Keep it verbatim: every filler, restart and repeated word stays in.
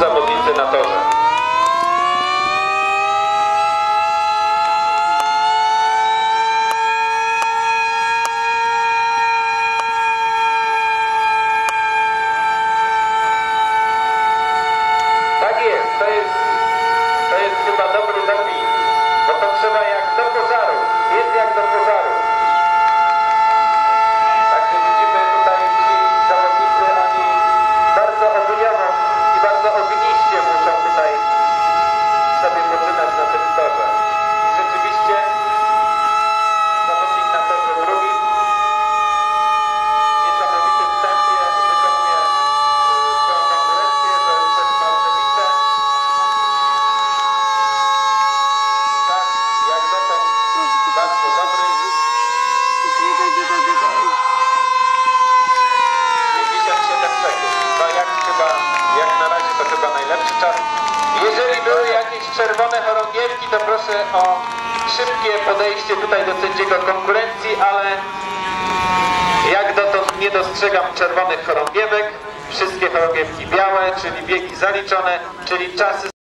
zawodnicy na torze. Tak jest, to jest, to jest chyba dobry doping, bo to trzeba jak do pożaru, jest jak do pożaru. Także widzimy tutaj ci zawodnicy, oni bardzo ogólniowo i bardzo ogniście muszą tutaj sobie poczynać na tym torze. I rzeczywiście zawodnik na torze drugim w niesamowitym tempie wykonuje swoją konkurencję, że przez Marcewicze. Tak, jak dotąd bardzo dobry. pięćdziesiąt siedem sekund. No jak chyba, jak na razie to chyba najlepszy czas. Jeżeli były jakieś czerwone chorągiewki, to proszę o szybkie podejście tutaj do sędziego konkurencji, ale jak dotąd nie dostrzegam czerwonych chorągiewek. Wszystkie chorągiewki białe, czyli biegi zaliczone, czyli czasy